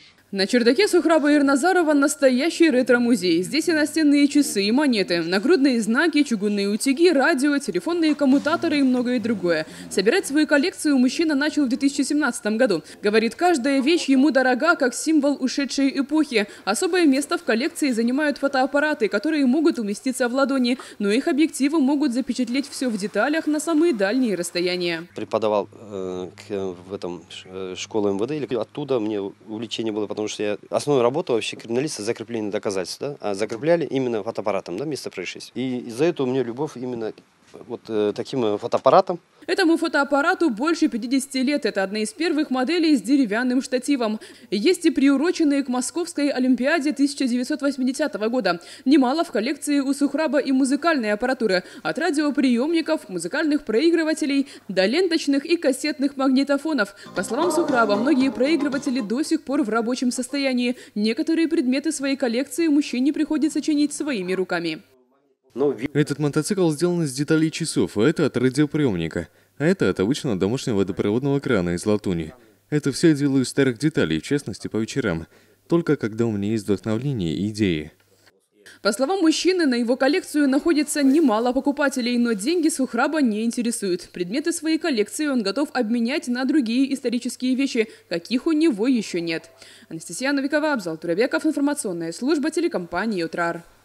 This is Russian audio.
На чердаке Сухраба Ирназарова настоящий ретро-музей. Здесь и настенные часы, и монеты, нагрудные знаки, чугунные утюги, радио, телефонные коммутаторы и многое другое. Собирать свою коллекцию мужчина начал в 2017 году. Говорит, каждая вещь ему дорога, как символ ушедшей эпохи. Особое место в коллекции занимают фотоаппараты, которые могут уместиться в ладони, но их объективы могут запечатлеть все в деталях на самые дальние расстояния. Преподавал в этом школе МВД, или оттуда мне увлечение было, потому что основную работу вообще криминалиста закрепление доказательств, да, а закрепляли именно фотоаппаратом, да, место происшествия. И из-за этого у меня любовь именно вот таким фотоаппаратом. Этому фотоаппарату больше 50 лет. Это одна из первых моделей с деревянным штативом. Есть и приуроченные к Московской Олимпиаде 1980 года. Немало в коллекции у Сухраба и музыкальной аппаратуры. От радиоприемников, музыкальных проигрывателей до ленточных и кассетных магнитофонов. По словам Сухраба, многие проигрыватели до сих пор в рабочем состоянии. Некоторые предметы своей коллекции мужчине приходится чинить своими руками. Этот мотоцикл сделан из деталей часов, а это от радиоприемника. А это от обычного домашнего водопроводного крана из латуни. Это все я делаю из старых деталей, в частности по вечерам. Только когда у меня есть вдохновение и идеи. По словам мужчины, на его коллекцию находится немало покупателей, но деньги Сухраба не интересуют. Предметы своей коллекции он готов обменять на другие исторические вещи, каких у него еще нет. Анастасия Новикова, Абзал Турабеков, информационная служба телекомпании «Утрар».